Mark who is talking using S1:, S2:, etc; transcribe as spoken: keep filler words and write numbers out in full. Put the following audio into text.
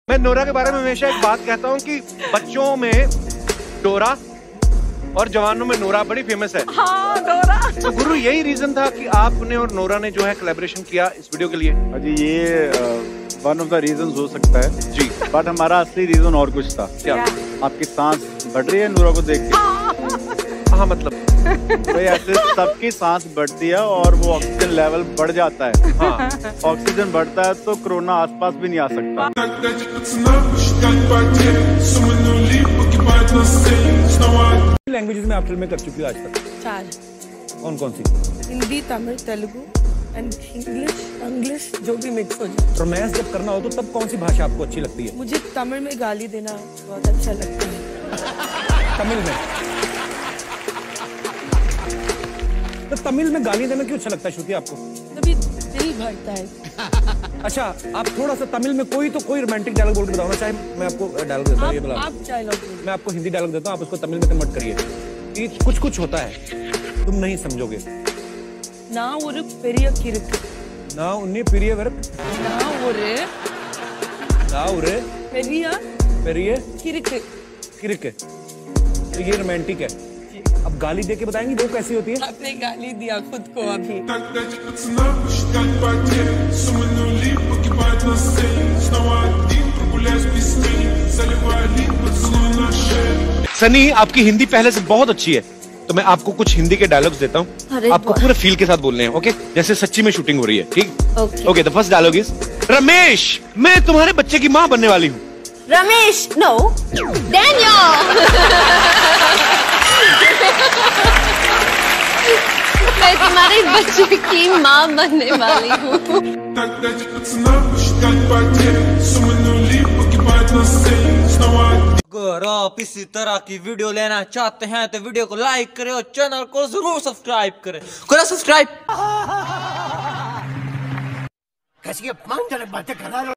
S1: मैं नोरा के बारे में हमेशा एक बात कहता हूँ कि बच्चों में डोरा और जवानों में नोरा बड़ी फेमस है।
S2: हाँ, नोरा।
S1: तो गुरु यही रीजन था कि आपने और नोरा ने जो है कोलैबोरेशन किया इस वीडियो के लिए?
S3: जी ये वन ऑफ द रीजंस हो सकता है जी, बट हमारा असली रीजन और कुछ था।
S1: क्या?
S3: आपकी सांस बढ़ रही है नोरा को देख के।
S1: हाँ मतलब
S3: तो ऐसे सबकी सांस बढ़ती है और वो ऑक्सीजन लेवल बढ़ जाता है।
S1: हाँ।
S3: ऑक्सीजन बढ़ता है तो कोरोना आसपास भी नहीं आ सकता।
S4: लैंग्वेजेस में आप फिल्में कर चुकी हो आज तक?
S2: चार।
S4: कौन कौन सी?
S2: Hindi, Tamil, Telugu and English. English जो भी मिक्स हो जाए।
S4: रोमांस जब करना हो तो तब कौन सी भाषा आपको अच्छी लगती है?
S2: मुझे तमिल में गाली देना बहुत अच्छा लगता है।
S4: तमिल में? तो तमिल में गाली देना क्यों अच्छा लगता है श्रुति आपको?
S2: तभी दिल भरता है।
S4: अच्छा, आप थोड़ा सा तमिल में कोई तो कोई रोमांटिक डायलॉग बोल के बताओ ना। चाहे मैं आपको डायलॉग देता हूँ, ये बोला
S2: आप डायलॉग।
S4: मैं आपको हिंदी डायलॉग देता हूँ, आप उसको तमिल में कन्वर्ट करिए। ये कुछ कुछ होता है, तुम नहीं समझोगे।
S2: ना ஒரு பெரிய கிறுக்கு,
S4: ना उन्नी பெரியவர்,
S2: ना ஒரு
S4: ना ஒரு
S2: பெரிய
S4: பெரிய
S2: கிறுக்கு।
S4: किरक। तो ये रोमांटिक है। अब गाली दे के बताएंगी वो कैसी होती है?
S2: आपने गाली दिया खुद को अभी।
S1: सनी, आपकी हिंदी पहले से बहुत अच्छी है, तो मैं आपको कुछ हिंदी के डायलॉग्स देता हूँ। आपको पूरे फील के साथ बोलने हैं, ओके? जैसे सच्ची में शूटिंग हो रही है, ठीक? Okay, the first dialogue is, Ramesh, मैं तुम्हारे बच्चे की माँ बनने वाली हूँ।
S5: Ramesh, no, Daniel. मैं तुम्हारे बच्चे की माँ बनने वाली हूँ।
S6: अगर आप इसी तरह की वीडियो लेना चाहते हैं तो वीडियो को लाइक करें और चैनल को जरूर सब्सक्राइब करें। करो सब्सक्राइब।
S7: कैसी बातें कर रहा है।